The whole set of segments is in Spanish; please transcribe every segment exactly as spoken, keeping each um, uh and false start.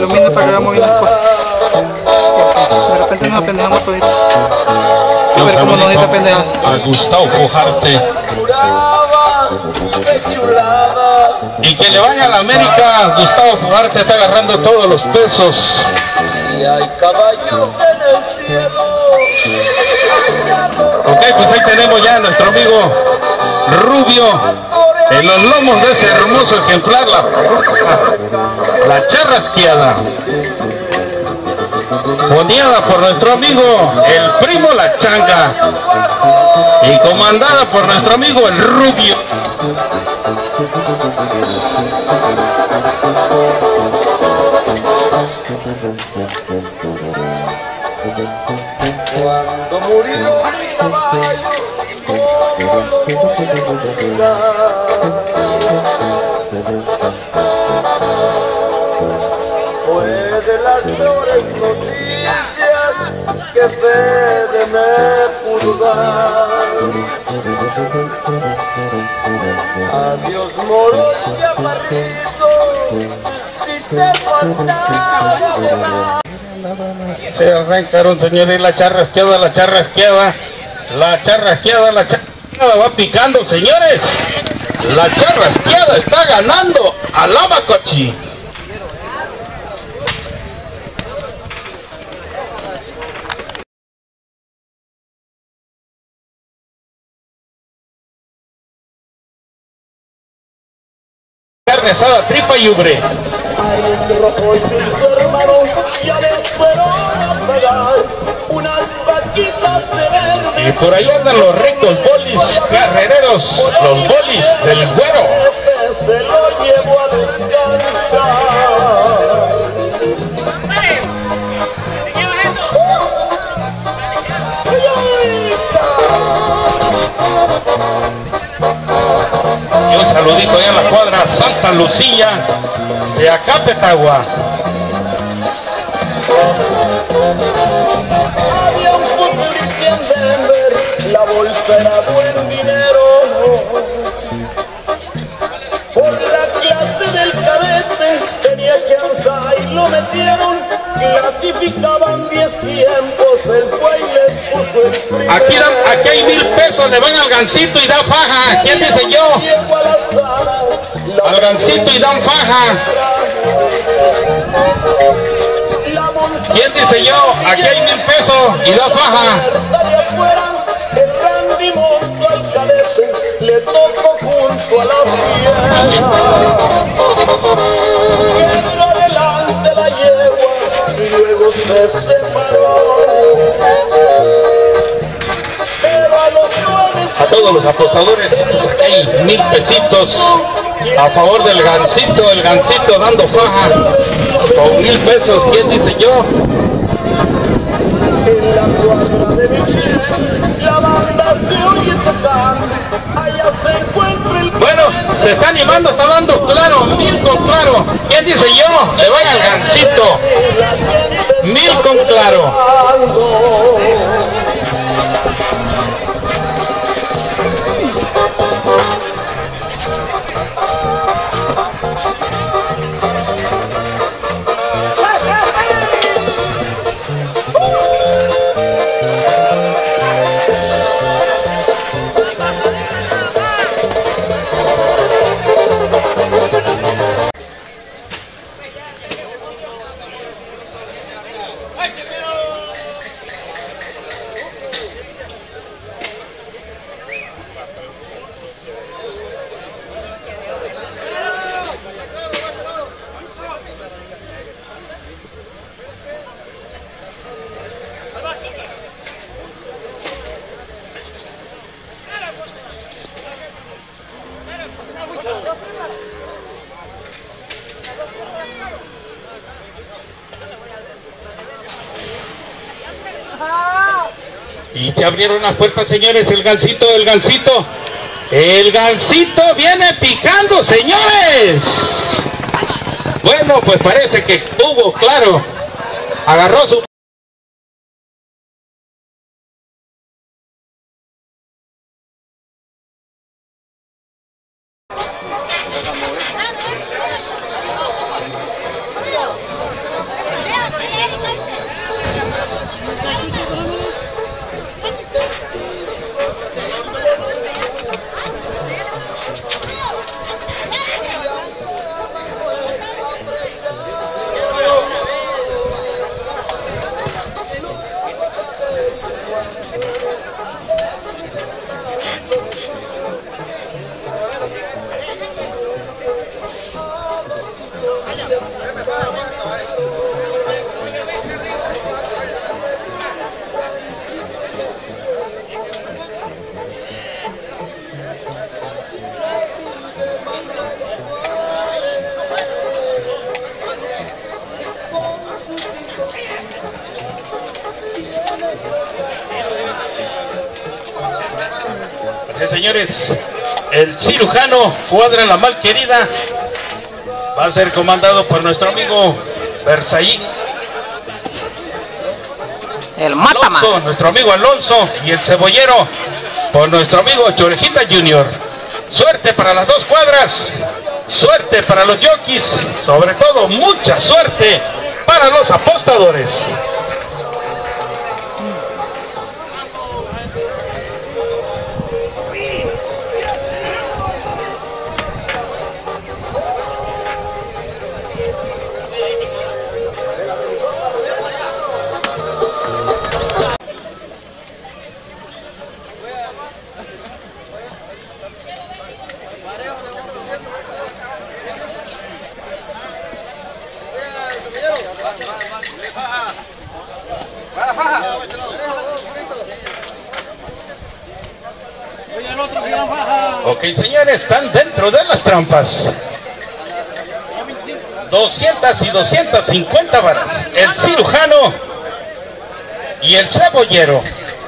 ilumine para que hagamos bien las cosas. Porque de repente nos apendejamos toditos. A ver cómo nos dice pendejas. A Gustavo Fujarte. Y que le vaya a la América. Gustavo Fujarte está agarrando todos los pesos. Si hay caballos en el cielo. Ok, pues ahí tenemos ya a nuestro amigo Rubio en los lomos de ese hermoso ejemplar, la, la charrasqueada, poniada por nuestro amigo el primo La Changa y comandada por nuestro amigo el Rubio. Cuando murió mi caballo, ¿cómo lo voy a olvidar? Fue de las peores noticias que Fede me pudo dar. Adiós, moro chaparrito, si te faltaba volar. Se arrancaron, señores, la charrasqueada, la charrasqueada, la charrasqueada, la charrasqueada va picando, señores. La charrasqueada está ganando a la Bacochi. Carne asada, tripa y ubre. Y por ahí andan los ricos bolis carrereros, los bolis del Güero. Se lo llevo a descansar. Y un saludito allá en la cuadra Santa Lucía de Acapetagua. Había un futbolista en Denver, la bolsa era buen dinero. Por la clase del cadete tenía chance y lo metieron. Clasificaban diez tiempos, el güey les puso el primero. Aquí, dan, aquí hay mil pesos, le van al Gancito y dan faja. ¿Quién dice yo? Al Gancito y dan faja. ¿Quién dice yo? Aquí hay mil pesos y da faja. El Randy monto al cadete, le tocó junto a la fiera. Quedó adelante la yegua y luego se separó. Pero a los nueve A todos los apostadores, pues aquí hay mil pesitos a favor del Gancito, el Gancito dando faja con mil pesos. ¿Quién dice yo? en la cuadra de Michelle, la banda se oye tocar, allá se encuentra el... Bueno, se está animando, está dando claro, mil con claro. ¿Quién dice yo? Le van al Gancito. Mil con claro. Y se abrieron las puertas, señores. El Gancito, el Gancito. El Gancito viene picando, señores. Bueno, pues parece que tuvo claro. Agarró su... porque señores, el cirujano cuadra la malquerida. Va a ser comandado por nuestro amigo Versailles. El Mátama. Alonso, nuestro amigo Alonso, y el cebollero por nuestro amigo Chorejita Junior. Suerte para las dos cuadras, suerte para los jockeys, sobre todo mucha suerte para los apostadores. Ok, señores, están dentro de las trampas. doscientas y doscientas cincuenta varas. El cirujano y el cebollero.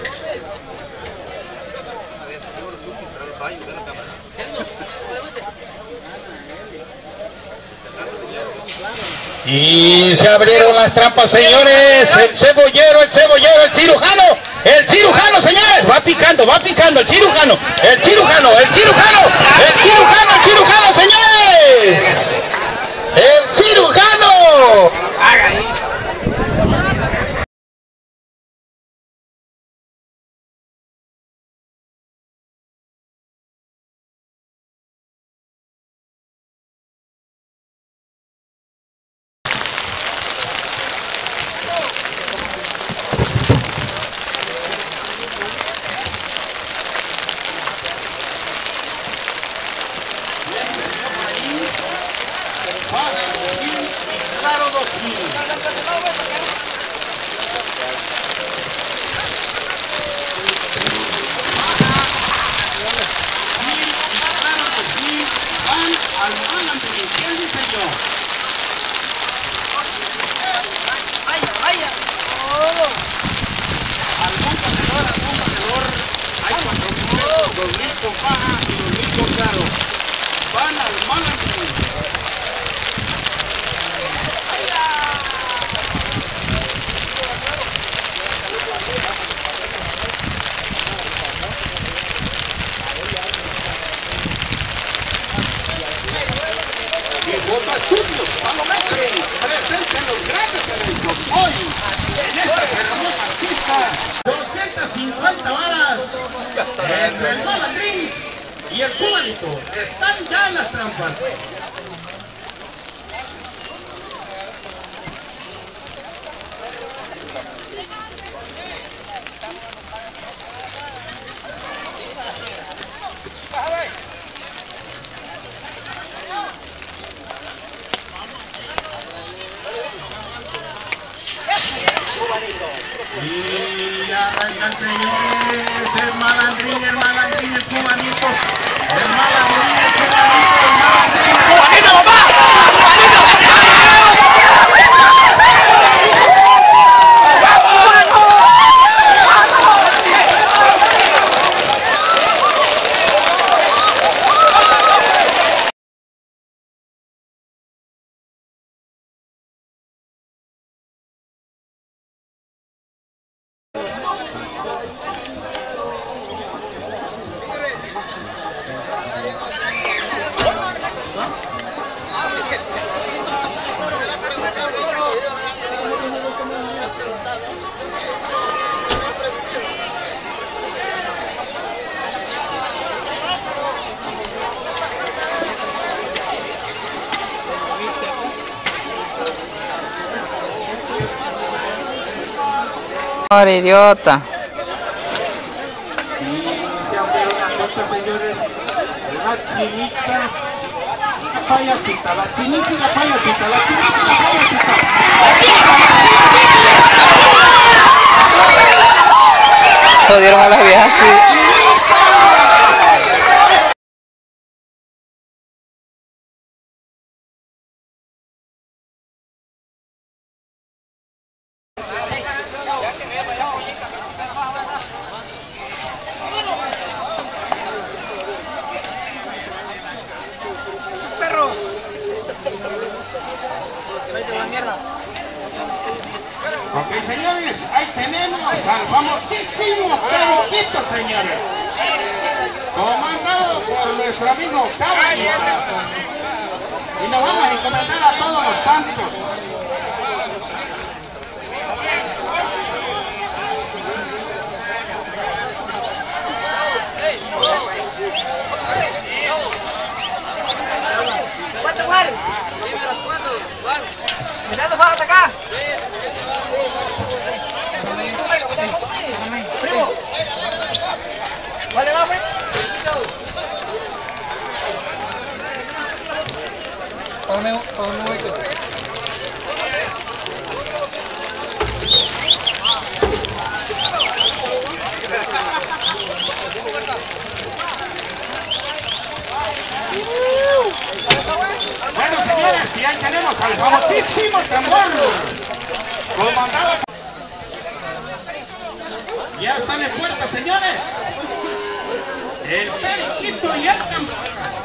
Y se abrieron las trampas, señores. El cebollero, el cebollero, el cirujano. El cirujano, señores. Va picando, va picando el cirujano. El cirujano, el cirujano. El cirujano, el cirujano, señores. El cirujano. Haga ahí. Presenten los grandes eventos hoy en estas hermosas pistas. doscientas cincuenta varas entre el malandrín y el cubanito. Están ya en las trampas. Y arrancan, señores, el malandrín, el malandrín, el cubanito, el malandrín, el cubanito, el malandrín, el cubanito, papá, cubanito. Idiota. Y se abrieron las puertas, señores. La chinita y la payasita, la chinita y la payasita, la chinita y la payasita. Jodieron a las viejas, sí. al famosísimo Periquito, señores. Comandado por nuestro amigo Caballo. Y nos vamos a encomendar a todos los santos. ¿Cuánto, Juan? ¿Me das para acá? Primo. ¿Cuál le va, pues? Págame, págame un hueco. Bueno, señores, y ahí tenemos al famosísimo tambor, comandado. Ya están en puerta, señores. El Periquito y el tambor.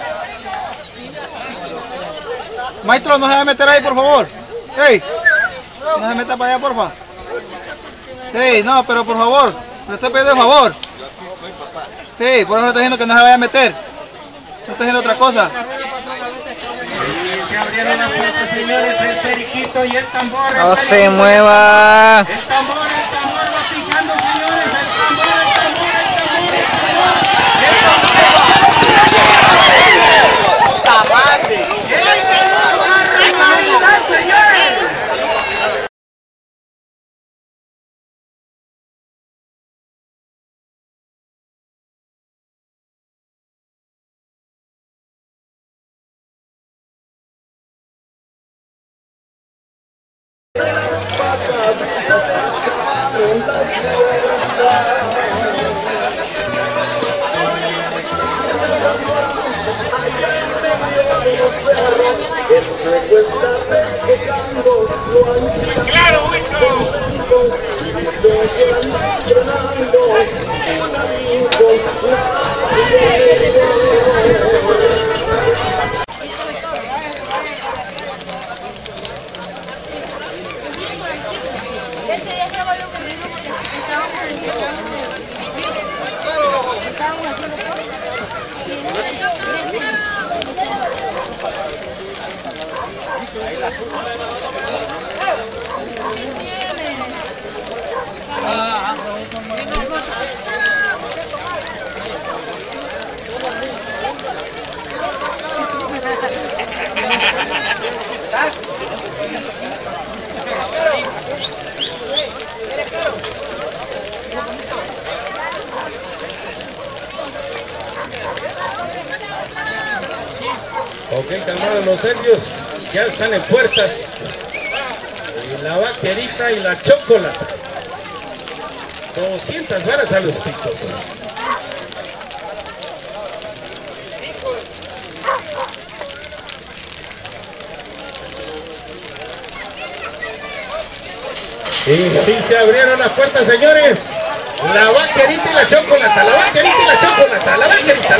Maestro, no se va a meter ahí, por favor. Hey, no se meta para allá, porfa. Sí, no, pero por favor, le estoy pidiendo el favor. Sí, por eso le estoy diciendo que no se vaya a meter. No estoy haciendo otra cosa. Y se abrieron las puertas, señores, el Periquito y el tambor. No se mueva. El tambor, el tambor va picando, señores. El tambor, el tambor, el tambor, el tambor. El tambor. ¡Tamate! ¡El tambor! ¡Barbaridad, señores! ¡Claro, Ese día estaba yo corriendo porque estábamos haciendo Ok, calmados los nervios, ya están en puertas. Y la vaquerita y la chocolate. doscientas varas a los picos. Y, y se abrieron las puertas, señores. La vaquerita y la chocolata, la vaquerita y la chocolata, la vaquerita,